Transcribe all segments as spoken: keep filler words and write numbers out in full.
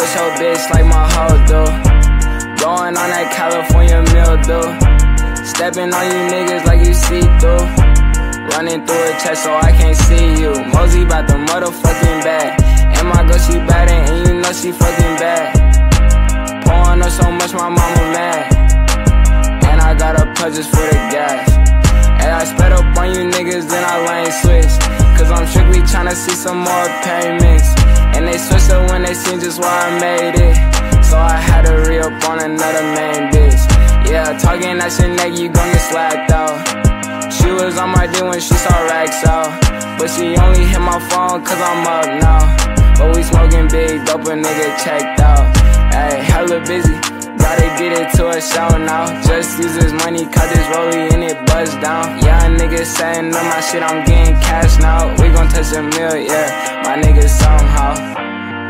with your bitch like my hoe do. Going on that California mildew. Stepping on you niggas like you see through. Running through a chest so I can't see you. Mosey bout the motherfucking bag. And my girl she bad and you know she fucking bad. Pouring up so much my mama mad. And I got a purchase for the gas. Hey, I sped up on you niggas then I lane switched. Cause I'm strictly tryna see some more payments. And they switched up when they seen just why I made it. So I had to re-up on another main bitch. Yeah, talking that shit nigga, you gon' get slapped out. She was on my dick when she saw racks out. But she only hit my phone cause I'm up now. But we smoking big, dope, a nigga checked out. Ayy, hella busy, gotta get it to a show now. Just use this money, caught this rollie and it buzzed down. Yeah, niggas saying on my shit, I'm getting cash now. We gon' touch a mill, yeah, my niggas somehow.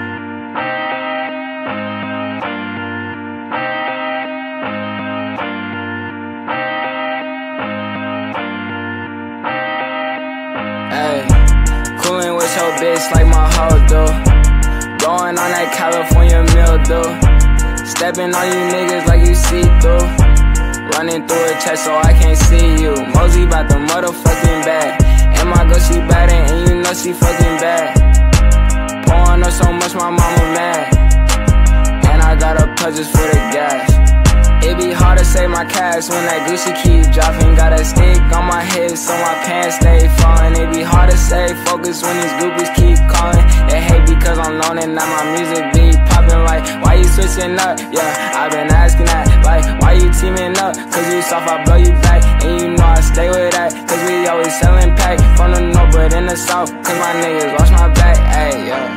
Ay, coolin' with your bitch like my hoe do. Going on that California mildew. Stepping on you niggas like you see through. Running through a chest so I can't see you. Mosey bout the motherfucking bag. And my girl she bad and you know she fucking bad. Pouring up so much my mama mad. And I got a purchase for the gas. It be hard to save my cash when that Gucci keep dropping. Got a stick on my head so my pants stay falling. It be hard to stay focused when these groupies keep calling. They hate because I'm known and now my music be popping. Like, why you switching up? Yeah, I've been asking that. Like, why you teaming up? Cause you soft, I blow you back. And you know I stay with that. Cause we always selling pack. From the north but in the south. Cause my niggas watch my back. Ayy, yeah.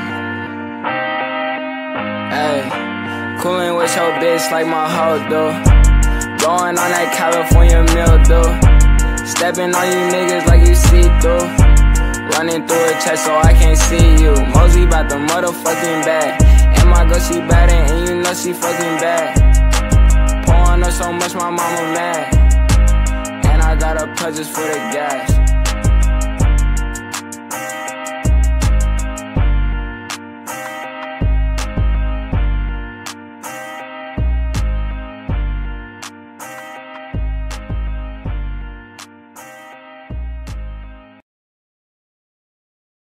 Ayy. Coolin' with your bitch like my hoe do. Going on that California mildew. Stepping on you niggas like you see through. Running through a chest so I can't see you. Mosey bout the motherfucking bag. And my girl she bad and you know she fucking bad. Pouring up so much my mama mad. And I got a purchase for the gas.